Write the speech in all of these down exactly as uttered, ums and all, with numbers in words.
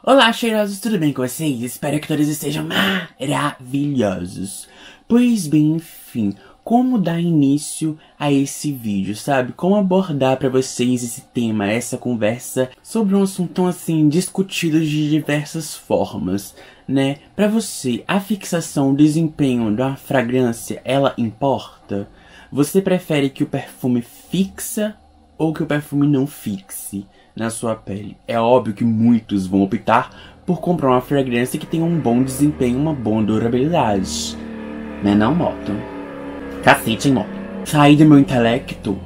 Olá, cheirosos, tudo bem com vocês? Espero que todos estejam maravilhosos. Pois bem, enfim, como dar início a esse vídeo, sabe? Como abordar pra vocês esse tema, essa conversa sobre um assunto tão assim, discutido de diversas formas, né? Pra você, a fixação, o desempenho da fragrância, ela importa? Você prefere que o perfume fixa ou que o perfume não fixe na sua pele? É óbvio que muitos vão optar por comprar uma fragrância que tenha um bom desempenho, uma boa durabilidade. Né não, moto? Cacete, hein, moto? Sair do meu intelecto?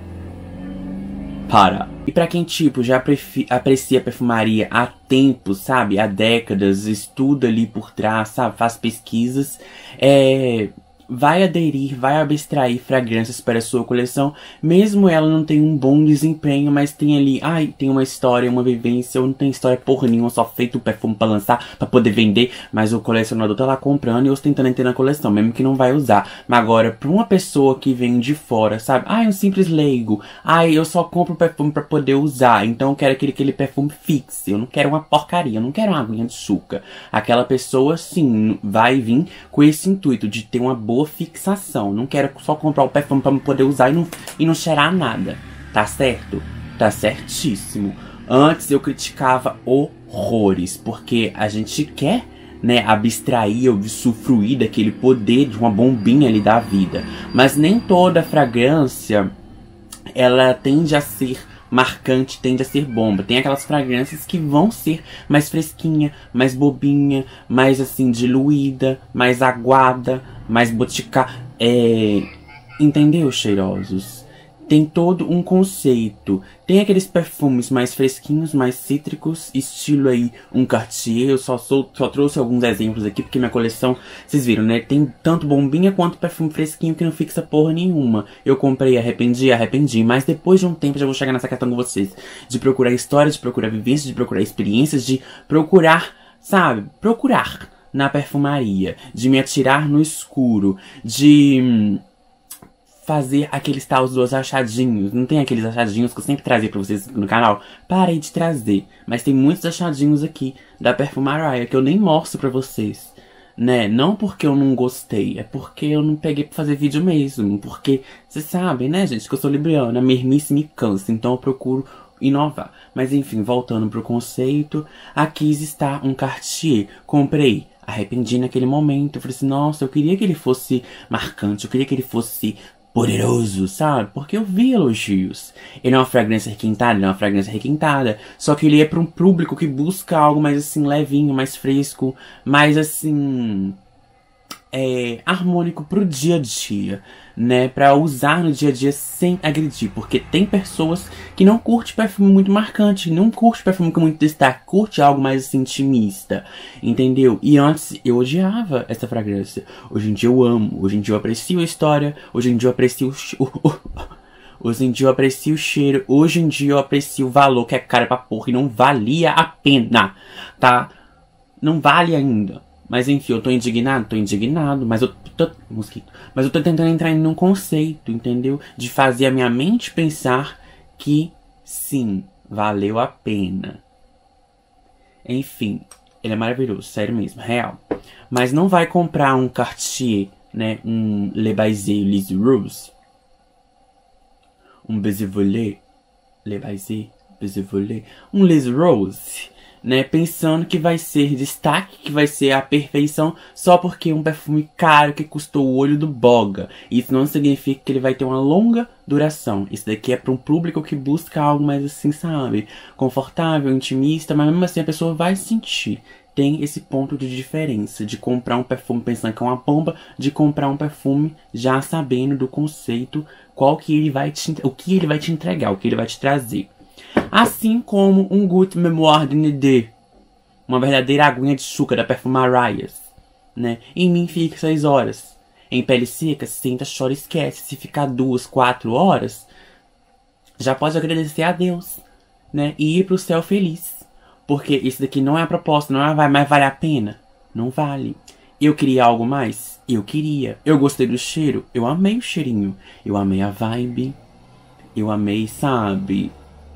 Para. E pra quem, tipo, já aprecia perfumaria há tempo, sabe? Há décadas, estuda ali por trás, sabe? Faz pesquisas, é... vai aderir, vai abstrair fragrâncias para a sua coleção, mesmo ela não tenha um bom desempenho, mas tem ali, ai, tem uma história, uma vivência, ou não tem história porra nenhuma, só feito o perfume pra lançar, pra poder vender, mas o colecionador tá lá comprando e ostentando ter na coleção, mesmo que não vai usar. Mas agora, pra uma pessoa que vem de fora, sabe, ai, um simples leigo, ai, eu só compro perfume pra poder usar, então eu quero aquele, aquele perfume fixe, eu não quero uma porcaria, eu não quero uma aguinha de açúcar. Aquela pessoa, sim, vai vir com esse intuito de ter uma boa fixação. Não quero só comprar o perfume pra poder usar e não, e não cheirar nada. Tá certo? Tá certíssimo. Antes eu criticava horrores, porque a gente quer, né, abstrair ou usufruir daquele poder de uma bombinha ali da vida. Mas nem toda fragrância, ela tende a ser marcante, tende a ser bomba. Tem aquelas fragrâncias que vão ser mais fresquinha, mais bobinha, mais assim diluída, mais aguada, mais boticá. É... Entendeu, cheirosos? Tem todo um conceito. Tem aqueles perfumes mais fresquinhos, mais cítricos, estilo aí um Cartier. Eu só, sou, só trouxe alguns exemplos aqui, porque minha coleção, vocês viram, né? Tem tanto bombinha quanto perfume fresquinho que não fixa porra nenhuma. Eu comprei, arrependi, arrependi. Mas depois de um tempo já vou chegar nessa questão com vocês. De procurar histórias, de procurar vivências, de procurar experiências, de procurar, sabe? Procurar na perfumaria. De me atirar no escuro. De fazer aqueles tais dos achadinhos. Não tem aqueles achadinhos que eu sempre trazia pra vocês no canal? Parei de trazer. Mas tem muitos achadinhos aqui da Perfumaria que eu nem mostro pra vocês, né? Não porque eu não gostei, é porque eu não peguei pra fazer vídeo mesmo. Porque, vocês sabem, né, gente, que eu sou libriana. A mermice me cansa, então eu procuro inovar. Mas enfim, voltando pro conceito, aqui está um Cartier. Comprei. Arrependi naquele momento. Eu falei assim, nossa, eu queria que ele fosse marcante, eu queria que ele fosse poderoso, sabe? Porque eu vi elogios. Ele é uma fragrância requintada, ele é uma fragrância requintada. Só que ele é para um público que busca algo mais assim, levinho, mais fresco, mais assim, é, harmônico pro dia a dia, né? Pra usar no dia a dia sem agredir. Porque tem pessoas que não curtem perfume muito marcante, não curte perfume com muito destaque, curte algo mais assim, intimista, entendeu? E antes eu odiava essa fragrância. Hoje em dia eu amo, hoje em dia eu aprecio a história, hoje em dia eu aprecio o... Hoje em dia eu aprecio o cheiro, hoje em dia eu aprecio o valor, que é cara pra porra, e não valia a pena, tá? Não vale ainda. Mas enfim, eu tô indignado? Tô indignado, mas eu tô... Mosquito. Mas eu tô tentando entrar em um conceito, entendeu? De fazer a minha mente pensar que, sim, valeu a pena. Enfim, ele é maravilhoso, sério mesmo, real. Mas não vai comprar um Cartier, né? Um Le Baiser Liz Rose. Um Bezivolet. Le Baiser, Bezivolet. Um Liz Rose, né, pensando que vai ser destaque, que vai ser a perfeição, só porque é um perfume caro que custou o olho do boga. Isso não significa que ele vai ter uma longa duração. Isso daqui é para um público que busca algo mais assim, sabe, confortável, intimista, mas mesmo assim a pessoa vai sentir. Tem esse ponto de diferença de comprar um perfume pensando que é uma bomba, de comprar um perfume já sabendo do conceito, qual que ele vai te, o que ele vai te entregar, o que ele vai te trazer. Assim como um Good Memoir de Nidé, uma verdadeira aguinha de açúcar da Perfumaria, né? Em mim fica seis horas. Em pele seca, senta, chora, esquece. Se ficar duas, quatro horas, já pode agradecer a Deus, né? E ir pro céu feliz. Porque isso daqui não é a proposta, não é vai, mas vale a pena. Não vale. Eu queria algo mais? Eu queria. Eu gostei do cheiro? Eu amei o cheirinho. Eu amei a vibe. Eu amei, sabe,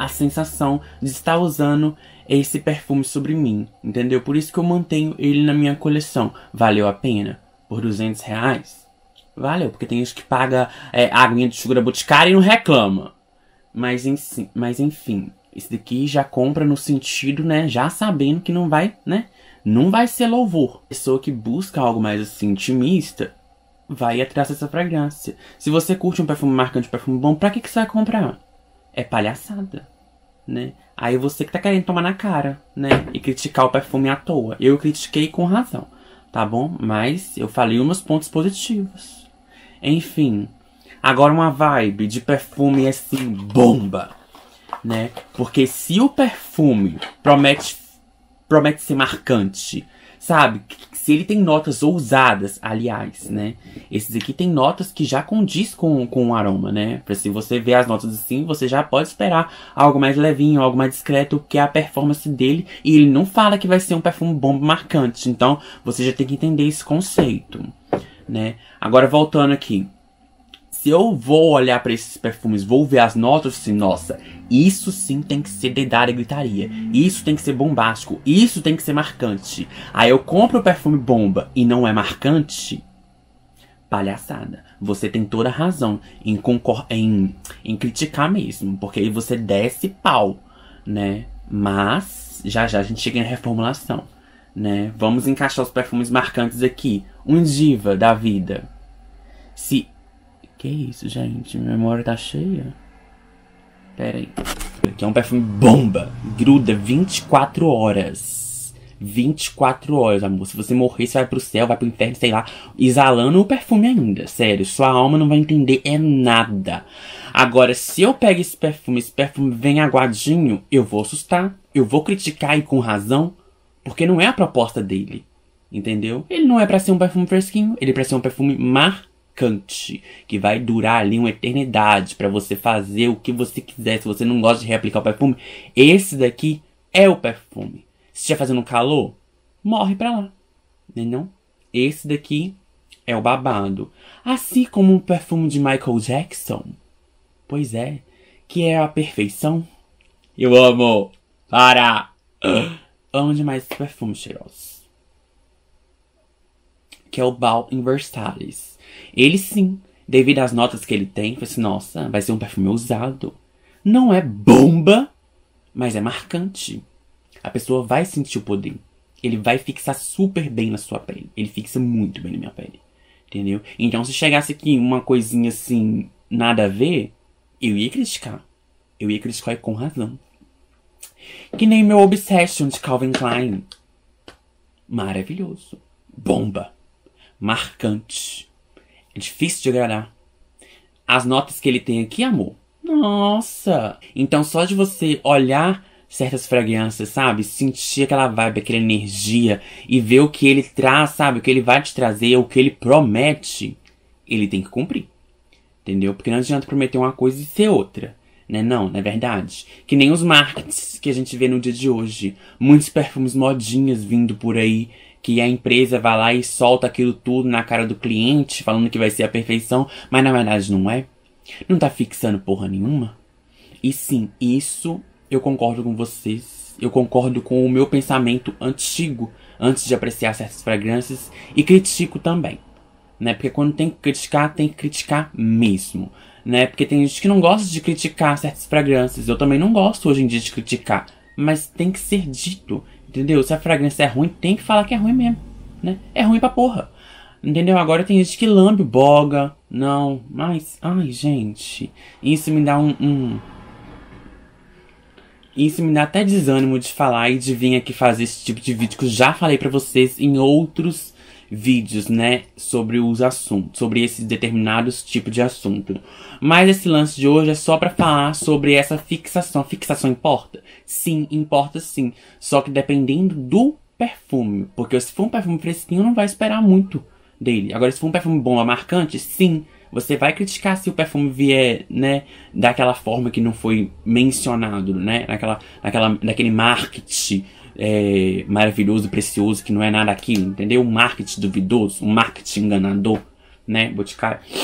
a sensação de estar usando esse perfume sobre mim, entendeu? Por isso que eu mantenho ele na minha coleção. Valeu a pena? Por duzentos reais? Valeu, porque tem gente que paga é, a aguinha de Sugar da Boticário e não reclama. Mas, em, mas enfim, esse daqui já compra no sentido, né, já sabendo que não vai, né, não vai ser louvor. Pessoa que busca algo mais assim, intimista, vai atrás dessa fragrância. Se você curte um perfume marcante, um perfume bom, pra que, que você vai comprar? É palhaçada, né? Aí você que tá querendo tomar na cara, né? E criticar o perfume à toa. Eu critiquei com razão, tá bom? Mas eu falei uns pontos positivos. Enfim, agora uma vibe de perfume assim, bomba, né? Porque se o perfume promete, promete ser marcante, sabe? Se ele tem notas ousadas, aliás, né? Esses aqui tem notas que já condiz com, com o aroma, né? Pra se você ver as notas assim, você já pode esperar algo mais levinho, algo mais discreto, que é a performance dele. E ele não fala que vai ser um perfume bomba marcante. Então, você já tem que entender esse conceito, né? Agora, voltando aqui. Se eu vou olhar pra esses perfumes, vou ver as notas assim, nossa, isso sim tem que ser dedada e gritaria. Isso tem que ser bombástico. Isso tem que ser marcante. Aí eu compro o perfume bomba e não é marcante. Palhaçada. Você tem toda a razão em, concor em, em criticar mesmo. Porque aí você desce pau, né? Mas já já a gente chega em reformulação, né? Vamos encaixar os perfumes marcantes aqui. Um diva da vida. Se... Que isso, gente? Minha memória tá cheia. Pera aí. Aqui é um perfume bomba. Gruda vinte e quatro horas. vinte e quatro horas, amor. Se você morrer, você vai pro céu, vai pro inferno, sei lá. Exalando o perfume ainda. Sério, sua alma não vai entender é nada. Agora, se eu pego esse perfume, esse perfume vem aguadinho, eu vou assustar. Eu vou criticar e com razão. Porque não é a proposta dele. Entendeu? Ele não é pra ser um perfume fresquinho. Ele é pra ser um perfume marcante. Que vai durar ali uma eternidade pra você fazer o que você quiser. Se você não gosta de reaplicar o perfume, esse daqui é o perfume. Se estiver fazendo calor, morre pra lá, entendeu? Esse daqui é o babado. Assim como o perfume de Michael Jackson. Pois é, que é a perfeição. Eu amo. Para. Amo demais esse perfume cheiroso. Que é o Bal in Versalhes. Ele sim, devido às notas que ele tem, falei assim, nossa, vai ser um perfume ousado. Não é bomba, mas é marcante. A pessoa vai sentir o poder. Ele vai fixar super bem na sua pele. Ele fixa muito bem na minha pele. Entendeu? Então, se chegasse aqui uma coisinha assim, nada a ver, eu ia criticar. Eu ia criticar com razão. Que nem meu Obsession de Calvin Klein. Maravilhoso. Bomba. Marcante. É difícil de agradar. As notas que ele tem aqui, amor. Nossa! Então só de você olhar certas fragrâncias, sabe? Sentir aquela vibe, aquela energia. E ver o que ele traz, sabe? O que ele vai te trazer, o que ele promete. Ele tem que cumprir. Entendeu? Porque não adianta prometer uma coisa e ser outra. Né? Não, não é verdade? Que nem os marketings que a gente vê no dia de hoje. Muitos perfumes modinhas vindo por aí. Que a empresa vai lá e solta aquilo tudo na cara do cliente, falando que vai ser a perfeição, mas na verdade não é. Não tá fixando porra nenhuma. E sim, isso eu concordo com vocês. Eu concordo com o meu pensamento antigo, antes de apreciar certas fragrâncias, e critico também. Né? Porque quando tem que criticar, tem que criticar mesmo. Né? Porque tem gente que não gosta de criticar certas fragrâncias. Eu também não gosto hoje em dia de criticar. Mas tem que ser dito. Entendeu? Se a fragrância é ruim, tem que falar que é ruim mesmo, né? É ruim pra porra. Entendeu? Agora tem gente que lambe boga. Não, mas... Ai, gente. Isso me dá um, um... Isso me dá até desânimo de falar e de vir aqui fazer esse tipo de vídeo que eu já falei pra vocês em outros vídeos, né? Sobre os assuntos. Sobre esses determinados tipos de assunto. Mas esse lance de hoje é só pra falar sobre essa fixação. Fixação importa? Sim, importa sim. Só que dependendo do perfume. Porque se for um perfume fresquinho, não vai esperar muito dele. Agora, se for um perfume bom, marcante, sim. Você vai criticar se o perfume vier, né, daquela forma que não foi mencionado, né? Naquela, naquela, naquele marketing é, maravilhoso, precioso, que não é nada aquilo, entendeu? Um marketing duvidoso, um marketing enganador, né, Boticário?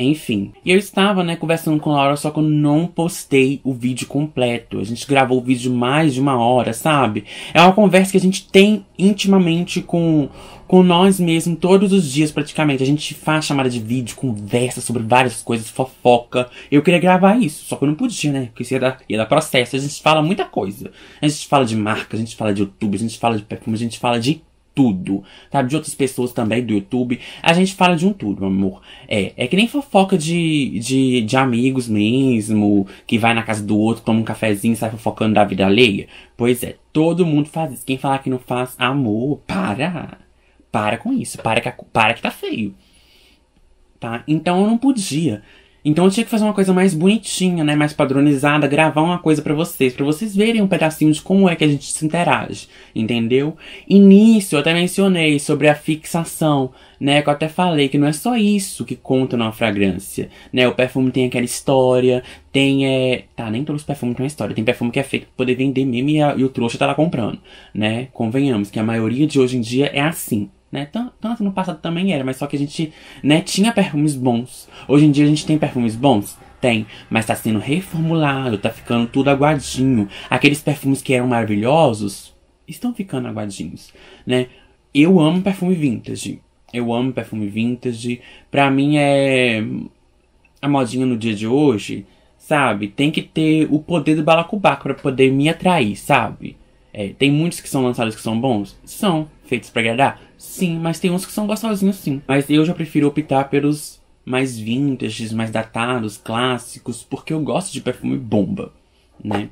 Enfim. E eu estava, né, conversando com a Laura, só que eu não postei o vídeo completo. A gente gravou o vídeo de mais de uma hora, sabe? É uma conversa que a gente tem intimamente com, com nós mesmos, todos os dias praticamente. A gente faz chamada de vídeo, conversa sobre várias coisas, fofoca. Eu queria gravar isso, só que eu não podia, né? Porque isso ia dar, ia dar processo. A gente fala muita coisa. A gente fala de marca, a gente fala de YouTube, a gente fala de perfume, a gente fala de tudo, sabe? De outras pessoas também, do YouTube. A gente fala de um tudo, amor. É, é que nem fofoca de, de, de amigos mesmo, que vai na casa do outro, toma um cafezinho e sai fofocando da vida alheia. Pois é, todo mundo faz isso. Quem falar que não faz, amor, para. Para com isso. Para que, para que tá feio. Tá? Então eu não podia. Então eu tinha que fazer uma coisa mais bonitinha, né? Mais padronizada, gravar uma coisa pra vocês. Pra vocês verem um pedacinho de como é que a gente se interage. Entendeu? E nisso eu até mencionei sobre a fixação, né? Que eu até falei que não é só isso que conta numa fragrância, né? O perfume tem aquela história, tem... É... Tá, nem todos os perfumes têm uma história. Tem perfume que é feito pra poder vender mesmo e, a, e o trouxa tá lá comprando, né? Convenhamos que a maioria de hoje em dia é assim. Né? Tanto no passado também era, mas só que a gente, né, tinha perfumes bons. Hoje em dia a gente tem perfumes bons? Tem, mas tá sendo reformulado, tá ficando tudo aguadinho. Aqueles perfumes que eram maravilhosos, estão ficando aguadinhos, né? Eu amo perfume vintage. Eu amo perfume vintage. Pra mim é... A modinha no dia de hoje, sabe? Tem que ter o poder do balacobaco pra poder me atrair, sabe? É, tem muitos que são lançados que são bons? São. Feitos pra agradar? Sim, mas tem uns que são gostosinhos sim. Mas eu já prefiro optar pelos mais vintages, mais datados, clássicos, porque eu gosto de perfume bomba, né?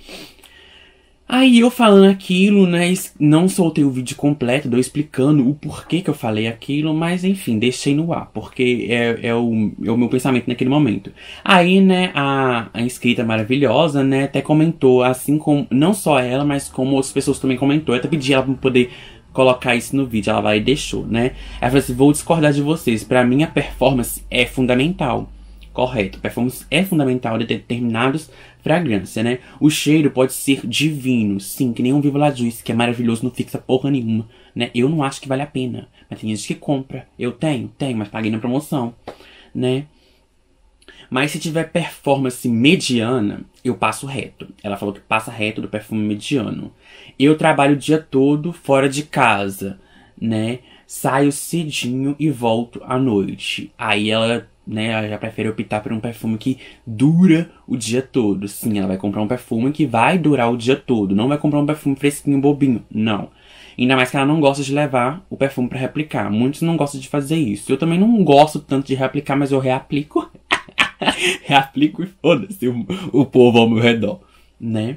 Aí eu falando aquilo, né, não soltei o vídeo completo, deu explicando o porquê que eu falei aquilo, mas enfim, deixei no ar, porque é, é, o, é o meu pensamento naquele momento. Aí, né, a, a inscrita maravilhosa, né, até comentou, assim como, não só ela, mas como outras pessoas também comentou, eu até pedi ela pra poder colocar isso no vídeo, ela vai e deixou, né. Ela falou assim, vou discordar de vocês, pra mim a performance é fundamental. Correto, perfumes é fundamental de determinados fragrâncias, né? O cheiro pode ser divino, sim, que nem um Viva La Juice, que é maravilhoso, não fixa porra nenhuma, né? Eu não acho que vale a pena, mas tem gente que compra. Eu tenho, tenho, mas paguei na promoção, né? Mas se tiver performance mediana, eu passo reto. Ela falou que passa reto do perfume mediano. Eu trabalho o dia todo fora de casa, né? Saio cedinho e volto à noite. Aí ela... né, ela já prefere optar por um perfume que dura o dia todo. Sim, ela vai comprar um perfume que vai durar o dia todo. Não vai comprar um perfume fresquinho, bobinho. Não. Ainda mais que ela não gosta de levar o perfume pra reaplicar. Muitos não gostam de fazer isso. Eu também não gosto tanto de reaplicar, mas eu reaplico. Reaplico e foda-se o, o povo ao meu redor, né?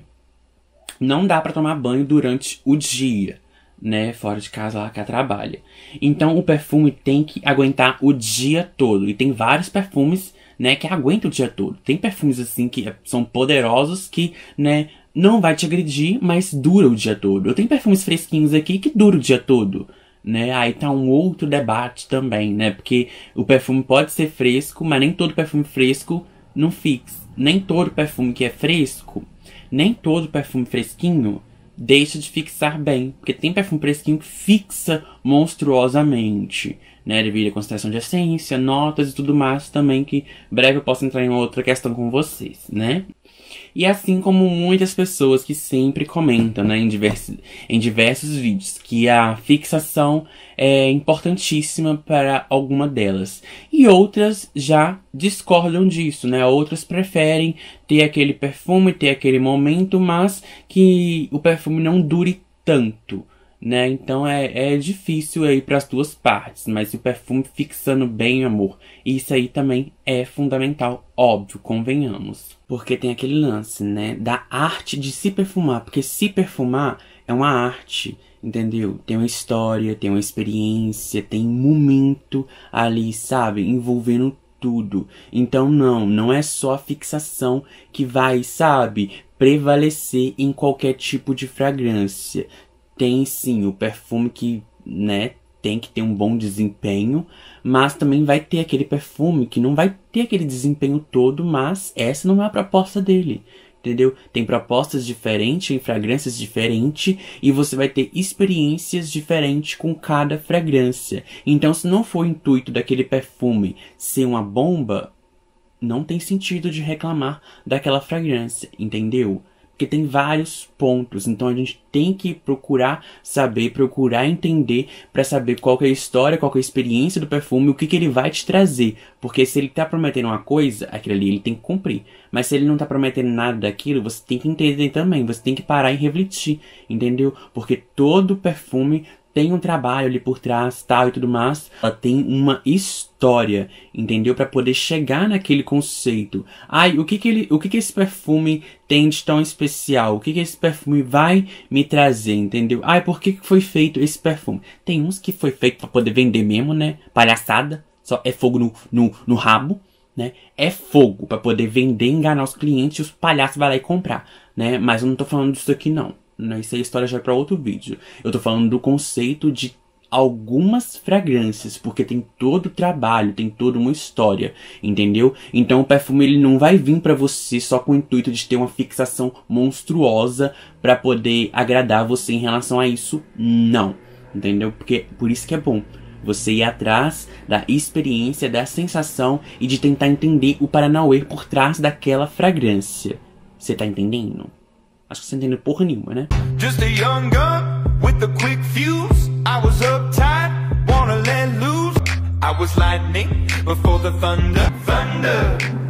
Não dá pra tomar banho durante o dia, né, fora de casa lá que ela trabalha. Então o perfume tem que aguentar o dia todo. E tem vários perfumes, né, que aguentam o dia todo. Tem perfumes assim que são poderosos que, né, não vai te agredir, mas dura o dia todo. Eu tenho perfumes fresquinhos aqui que duram o dia todo, né? Aí tá um outro debate também, né? Porque o perfume pode ser fresco, mas nem todo perfume fresco não fixa. Nem todo perfume que é fresco, nem todo perfume fresquinho deixa de fixar bem. Porque tem perfume fresquinho que fixa monstruosamente, né? Devido à concentração de essência, notas e tudo mais também, que breve eu posso entrar em outra questão com vocês, né? E assim como muitas pessoas que sempre comentam, né, em diversos, em diversos vídeos, que a fixação é importantíssima para alguma delas. E outras já discordam disso, né? Outras preferem ter aquele perfume, ter aquele momento, mas que o perfume não dure tanto, né? Então é, é difícil aí para as duas partes, mas o perfume fixando bem, amor, isso aí também é fundamental, óbvio, convenhamos. Porque tem aquele lance, né, da arte de se perfumar, porque se perfumar é uma arte, entendeu? Tem uma história, tem uma experiência, tem um momento ali, sabe, envolvendo tudo. Então não, não é só a fixação que vai, sabe, prevalecer em qualquer tipo de fragrância. Tem sim o perfume que, né, tem que ter um bom desempenho, mas também vai ter aquele perfume que não vai ter aquele desempenho todo, mas essa não é a proposta dele, entendeu? Tem propostas diferentes, em fragrâncias diferentes, e você vai ter experiências diferentes com cada fragrância. Então, se não for o intuito daquele perfume ser uma bomba, não tem sentido de reclamar daquela fragrância, entendeu? Porque tem vários pontos, então a gente tem que procurar saber, procurar entender para saber qual que é a história, qual que é a experiência do perfume, o que que ele vai te trazer. Porque se ele tá prometendo uma coisa, aquilo ali ele tem que cumprir. Mas se ele não tá prometendo nada daquilo, você tem que entender também, você tem que parar e refletir, entendeu? Porque todo perfume tem um trabalho ali por trás, tal e tudo mais. Ela tem uma história, entendeu? Para poder chegar naquele conceito. Ai, o que que ele, o que que esse perfume tem de tão especial? O que que esse perfume vai me trazer, entendeu? Ai, por que que foi feito esse perfume? Tem uns que foi feito para poder vender mesmo, né? Palhaçada. Só é fogo no, no, no rabo, né? É fogo para poder vender, enganar os clientes e os palhaços vão lá e comprar, né? Mas eu não tô falando disso aqui, não. Isso aí a história já é para outro vídeo. Eu tô falando do conceito de algumas fragrâncias, porque tem todo o trabalho, tem toda uma história, entendeu? Então o perfume ele não vai vir para você só com o intuito de ter uma fixação monstruosa para poder agradar você em relação a isso, não, entendeu? Porque por isso que é bom você ir atrás da experiência, da sensação e de tentar entender o paranauê por trás daquela fragrância. Você tá entendendo? Acho que você não entendeu porra nenhuma, né? Just a young gun with a quick fuse. I was uptight, wanna let loose. I was lightning before the thunder, thunder.